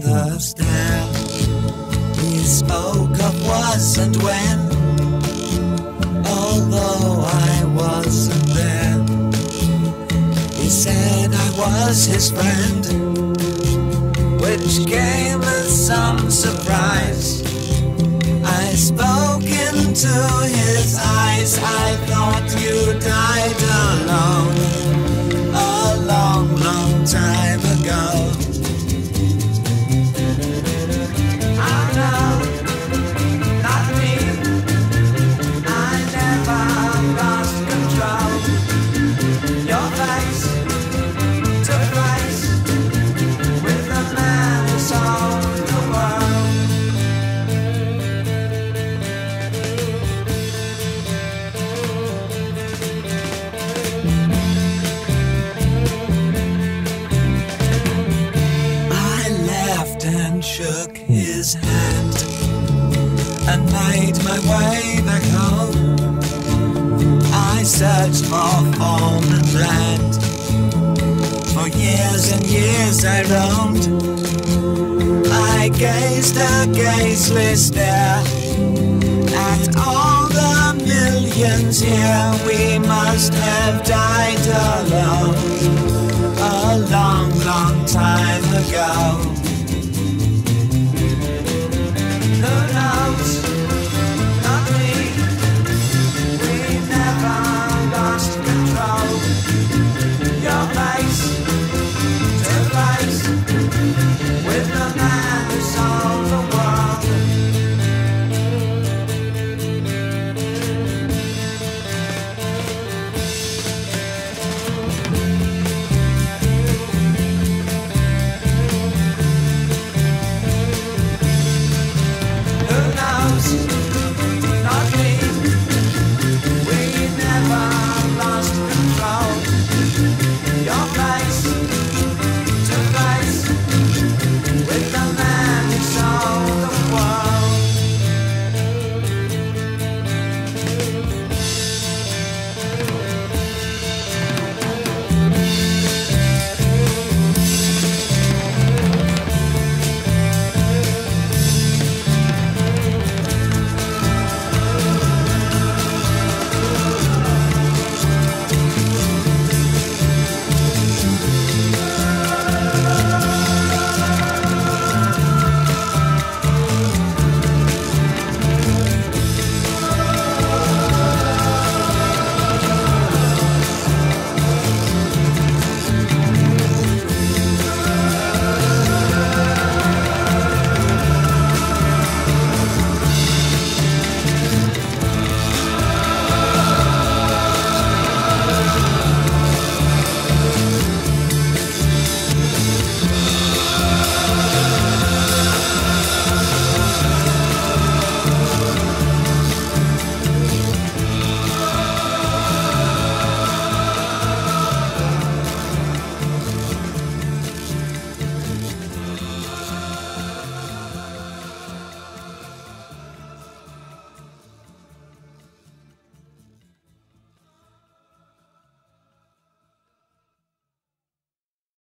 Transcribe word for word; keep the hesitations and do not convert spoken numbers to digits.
the stair. We spoke of was and when, although I wasn't there. He said I was his friend, which came as some surprise. I spoke into his eyes. I thought you died alone a long, long time ago. Oh no, not me. I never lost control. Your face took place with the man who sold the world. I laughed and shook his hand and made my way back home. I searched for form and land. For years and years I roamed. I gazed a gazeless stare at all the millions here. We must have died alone a long, long time ago.